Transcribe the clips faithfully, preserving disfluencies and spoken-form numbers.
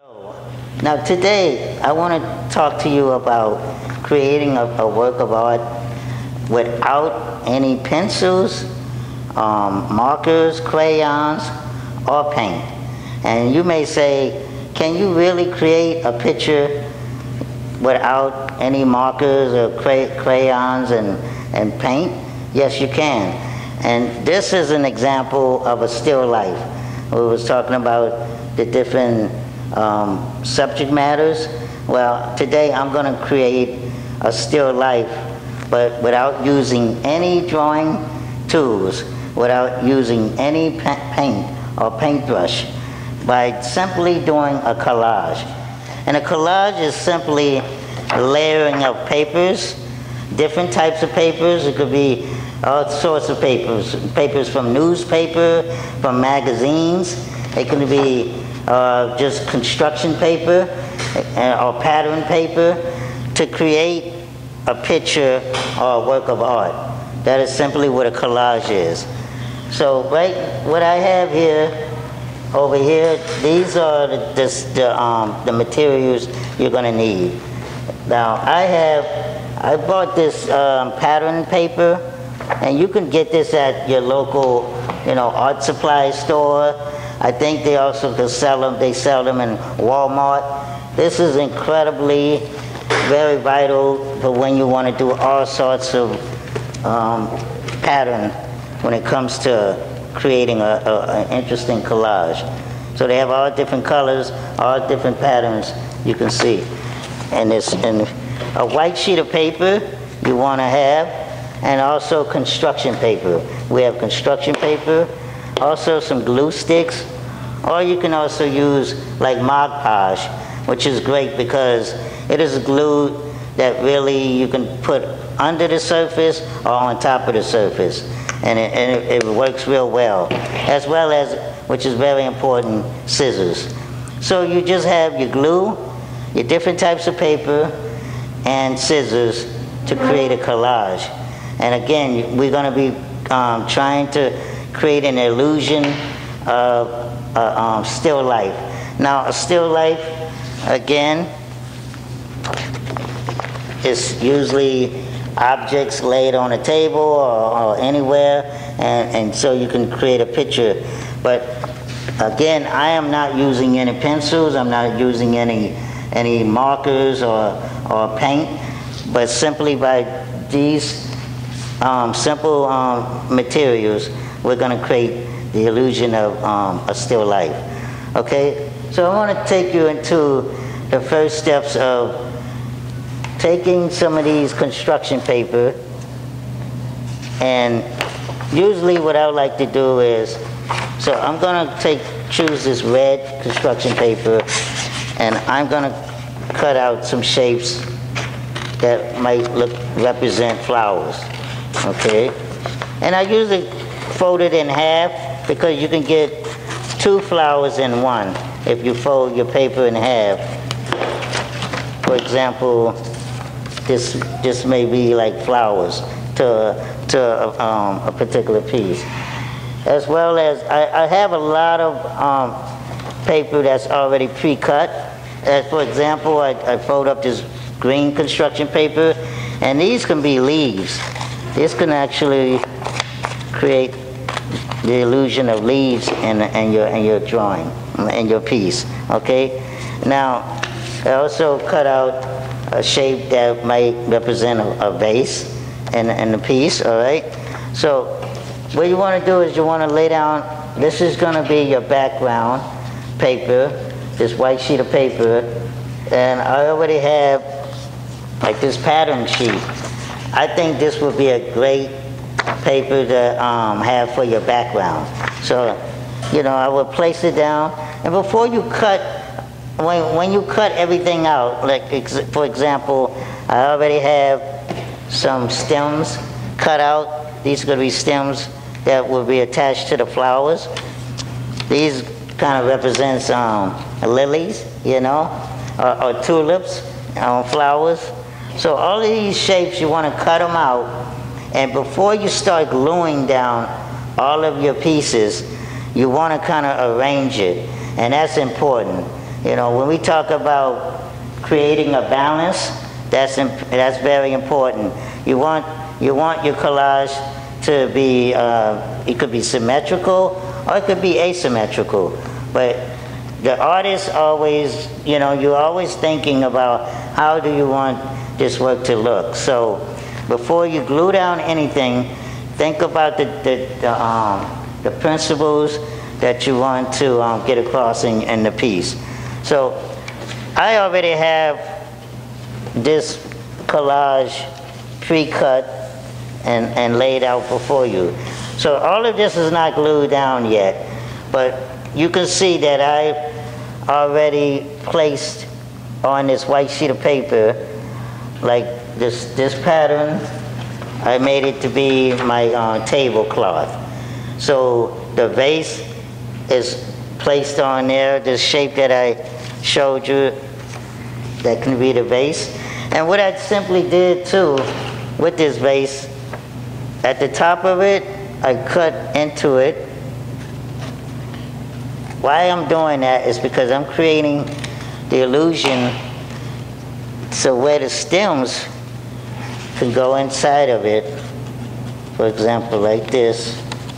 Now today, I want to talk to you about creating a, a work of art without any pencils, um, markers, crayons, or paint. And you may say, can you really create a picture without any markers or cray crayons and, and paint? Yes, you can. And this is an example of a still life. We was talking about the different um, subject matters. Well, today I'm going to create a still life, but without using any drawing tools, without using any pa paint or paintbrush, by simply doing a collage. And a collage is simply layering of papers, different types of papers. It could be all sorts of papers, papers from newspaper, from magazines. It could be uh, just construction paper uh, or pattern paper to create a picture or a work of art. That is simply what a collage is. So right, what I have here, over here, these are the, this, the, um, the materials you're going to need. Now I have, I bought this um, pattern paper, and you can get this at your local, you know, art supply store. I think they also can sell them, they sell them in Walmart. This is incredibly very vital for when you want to do all sorts of um, pattern when it comes to creating a, a, an interesting collage. So they have all different colors, all different patterns you can see. And it's in a white sheet of paper you want to have, and also construction paper. We have construction paper, also some glue sticks, or you can also use like Mod Podge, which is great because it is glue that really you can put under the surface or on top of the surface. And, it, and it, it works real well, as well as, which is very important, scissors. So you just have your glue, your different types of paper, and scissors to create a collage. And again, we're going to be um, trying to create an illusion of a um, still life. Now, a still life, again, is usually objects laid on a table or, or anywhere, and, and so you can create a picture. But again, I am not using any pencils, I'm not using any, any markers or, or paint, but simply by these um, simple um, materials, we're going to create the illusion of um, a still life. Okay, so I want to take you into the first steps of taking some of these construction paper, and usually what I would like to do is, so I'm going to take, choose this red construction paper, and I'm going to cut out some shapes that might look, represent flowers, okay? And I usually fold it in half because you can get two flowers in one if you fold your paper in half. For example, This, this may be like flowers to, to um, a particular piece. As well as, I, I have a lot of um, paper that's already pre-cut. As for example, I, I fold up this green construction paper, and these can be leaves. This can actually create the illusion of leaves in, in, your, in your drawing, in your piece, okay? Now, I also cut out a shape that might represent a, a vase in, in the piece, all right? So what you want to do is you want to lay down, this is going to be your background paper, this white sheet of paper, and I already have like this pattern sheet. I think this would be a great paper to um, have for your background. So, you know, I would place it down, and before you cut, When, when you cut everything out, like ex for example, I already have some stems cut out. These are going to be stems that will be attached to the flowers. These kind of represents um, lilies, you know, or, or tulips, um, flowers. So all of these shapes, you want to cut them out, and before you start gluing down all of your pieces, you want to kind of arrange it, and that's important. You know, when we talk about creating a balance, that's imp that's very important. You want you want your collage to be uh, it could be symmetrical or it could be asymmetrical, but the artist always, you know, you're always thinking about how do you want this work to look. So before you glue down anything, think about the the, the, um, the principles that you want to um, get across in, in the piece. So I already have this collage pre-cut and, and laid out before you. So all of this is not glued down yet, but you can see that I already placed on this white sheet of paper, like this, this pattern, I made it to be my uh, tablecloth. So the vase is placed on there, this shape that I showed you, that can be the vase. And what I simply did too with this vase, at the top of it, I cut into it. Why I'm doing that is because I'm creating the illusion so where the stems can go inside of it, for example, like this.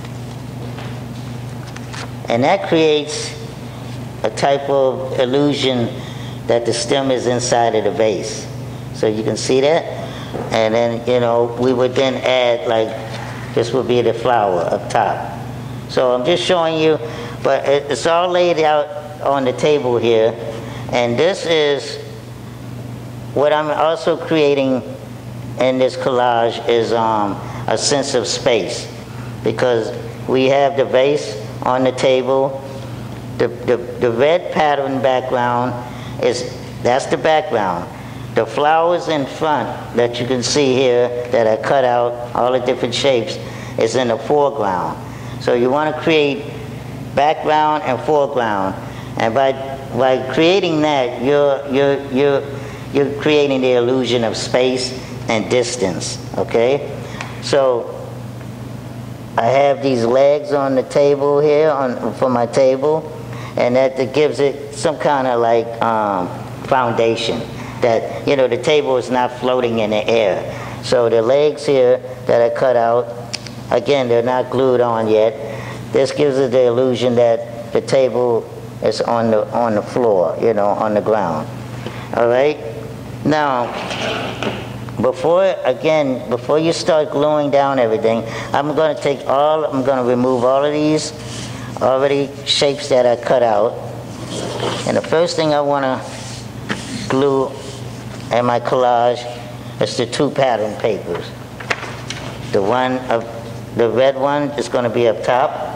And that creates a type of illusion that the stem is inside of the vase. So you can see that? And then, you know, we would then add, like, this would be the flower up top. So I'm just showing you, but it's all laid out on the table here. And this is what I'm also creating in this collage is um, a sense of space. Because we have the vase on the table. The, the, the red pattern background is, that's the background. The flowers in front that you can see here that I cut out, all the different shapes, is in the foreground. So you want to create background and foreground. And by, by creating that, you're, you're, you're, you're creating the illusion of space and distance, okay? So I have these legs on the table here, on, for my table, and that, that gives it some kind of like um, foundation. That, you know, the table is not floating in the air. So the legs here that I cut out, again, they're not glued on yet. This gives it the illusion that the table is on the, on the floor, you know, on the ground. All right? Now, before, again, before you start gluing down everything, I'm going to take all, I'm going to remove all of these already shapes that I cut out. And the first thing I want to glue in my collage is the two pattern papers. The one of the red one is going to be up top.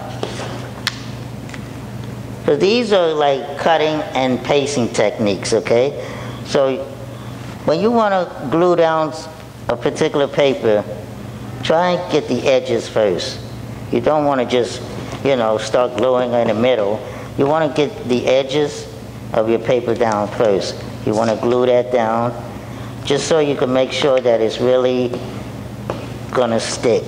So these are like cutting and pasting techniques, okay? So when you want to glue down a particular paper, try and get the edges first. You don't want to just, you know, start gluing in the middle. You want to get the edges of your paper down first. You want to glue that down just so you can make sure that it's really going to stick.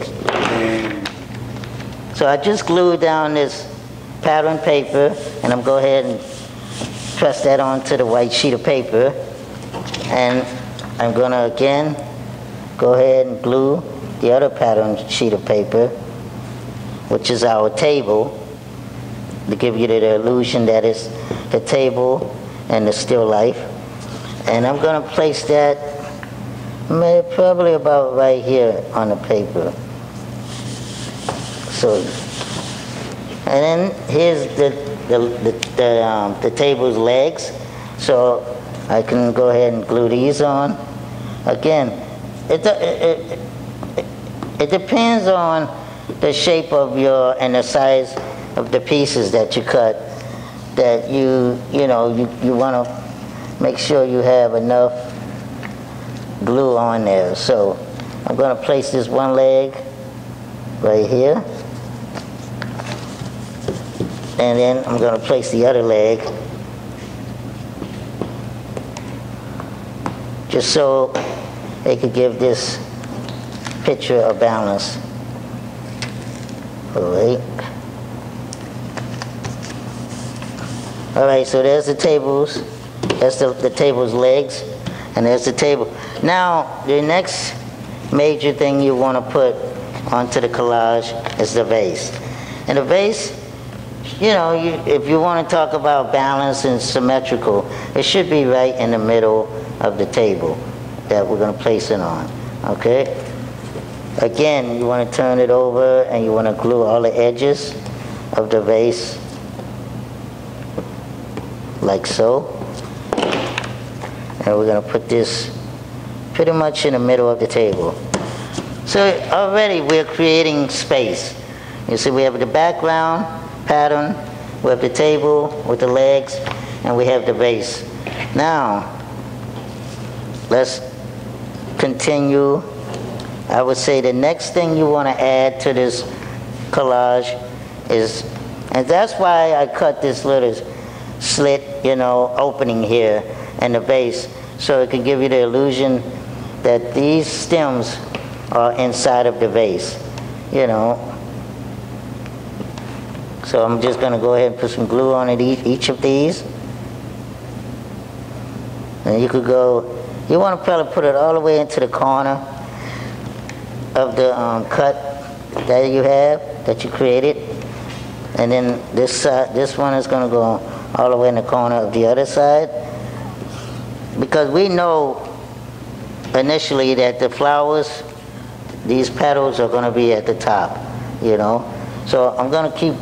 So I just glued down this pattern paper, and I'm going to go ahead and press that onto the white sheet of paper. And I'm going to again go ahead and glue the other pattern sheet of paper, which is our table, to give you the illusion that it's the table and the still life. And I'm going to place that maybe probably about right here on the paper. So, and then here's the the the, the, um, the table's legs. So I can go ahead and glue these on. Again, it, it, it, it depends on the shape of your, and the size of the pieces that you cut, that you, you know, you, you want to make sure you have enough glue on there. So I'm going to place this one leg right here. And then I'm going to place the other leg, just so they could give this picture of balance. All right. All right, so there's the tables. That's the, the table's legs, and there's the table. Now, the next major thing you want to put onto the collage is the vase. And the vase, you know, you, if you want to talk about balance and symmetrical, it should be right in the middle of the table that we're going to place it on, okay? Again, you want to turn it over and you want to glue all the edges of the vase like so. And we're going to put this pretty much in the middle of the table. So already we're creating space. You see, we have the background pattern, we have the table with the legs, and we have the vase. Now, let's continue. I would say the next thing you want to add to this collage is, and that's why I cut this little slit, you know, opening here in the base, so it can give you the illusion that these stems are inside of the vase, you know. So I'm just going to go ahead and put some glue on it, each of these. And you could go, you want to probably put it all the way into the corner of the um, cut that you have, that you created. And then this side, this one is going to go all the way in the corner of the other side. Because we know initially that the flowers, these petals are going to be at the top, you know. So I'm going to keep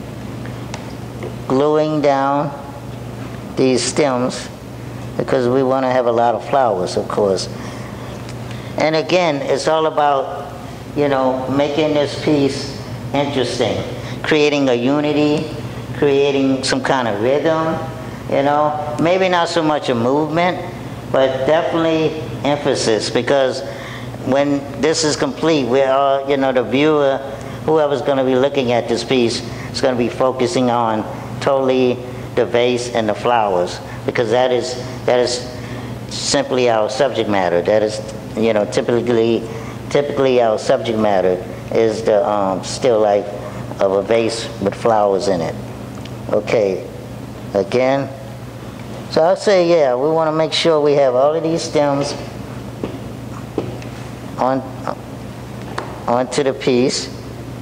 gluing down these stems because we want to have a lot of flowers, of course. And again, it's all about, you know, making this piece interesting, creating a unity, creating some kind of rhythm, you know. Maybe not so much a movement, but definitely emphasis, because when this is complete, we're all, you know, the viewer, whoever's going to be looking at this piece is going to be focusing on totally the vase and the flowers, because that is that is simply our subject matter. That is, you know, typically typically our subject matter is the um, still life of a vase with flowers in it. Okay, again. So I'll say, yeah, we want to make sure we have all of these stems on onto the piece.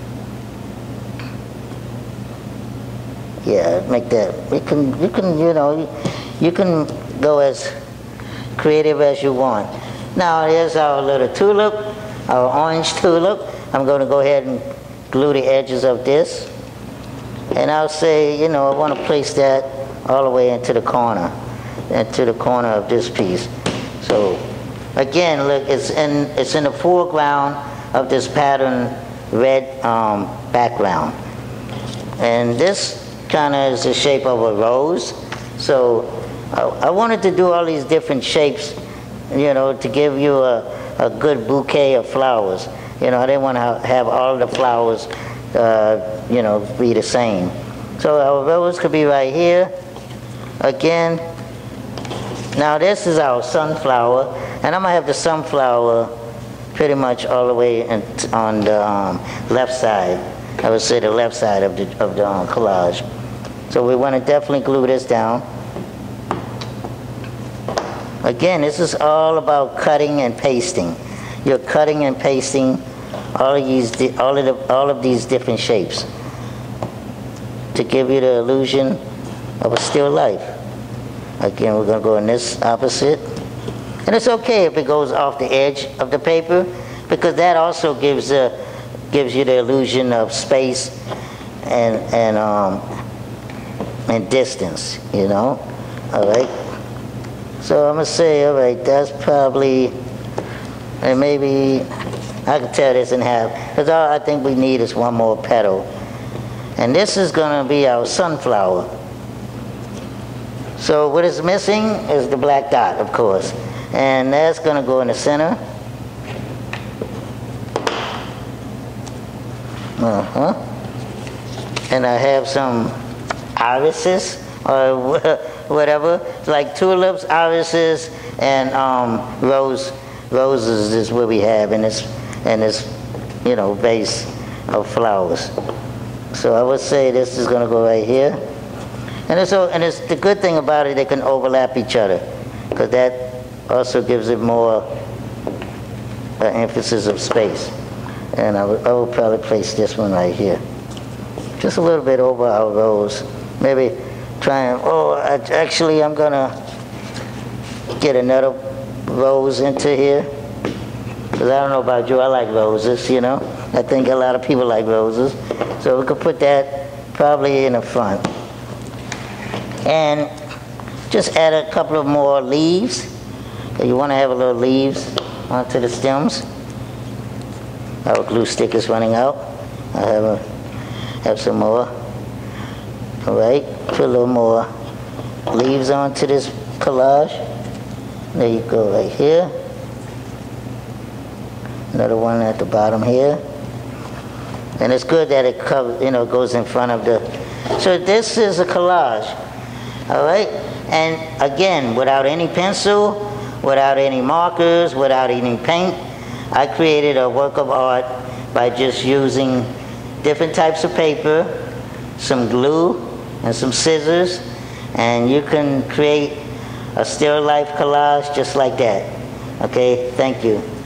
Yeah, make that. We can, you can, you know, you can go as creative as you want. Now here's our little tulip, our orange tulip. I'm going to go ahead and glue the edges of this, and I'll say, you know, I want to place that all the way into the corner, into the corner of this piece. So again, look, it's in it's in the foreground of this pattern red um, background, and this kind of is the shape of a rose. So I, I wanted to do all these different shapes, you know, to give you a, a good bouquet of flowers. You know, I didn't want to have all the flowers, uh, you know, be the same. So our rose could be right here. Again, now this is our sunflower, and I'm going to have the sunflower pretty much all the way in, on the um, left side. I would say the left side of the, of the um, collage. So we want to definitely glue this down. Again, this is all about cutting and pasting. You're cutting and pasting all of these, all of the, all of these different shapes to give you the illusion of a still life. Again, we're going to go in this opposite. And it's okay if it goes off the edge of the paper, because that also gives a, gives you the illusion of space and and um and distance, you know. All right. So I'm gonna say, all right, that's probably, and maybe I can tear this in half, because all I think we need is one more petal, and this is gonna be our sunflower. So what is missing is the black dot, of course, and that's gonna go in the center. Uh-huh. And I have some irises or whatever, like tulips, irises, and um, rose roses is what we have in this in this you know vase of flowers. So I would say this is going to go right here. And it's, and it's the good thing about it, they can overlap each other, because that also gives it more uh, emphasis of space. And I would, I would probably place this one right here, just a little bit over our rose. Maybe try and, oh, actually I'm gonna get another rose into here, because I don't know about you, I like roses, you know. I think a lot of people like roses. So we could put that probably in the front. And just add a couple of more leaves. You want to have a little leaves onto the stems. Our glue stick is running out. I have, a, have some more. All right, put a little more leaves onto this collage. There you go, right here. Another one at the bottom here. And it's good that it covers, you know, goes in front of the. So this is a collage, all right. And again, without any pencil, without any markers, without any paint, I created a work of art by just using different types of paper, some glue, and some scissors, and you can create a still life collage just like that. Okay, thank you.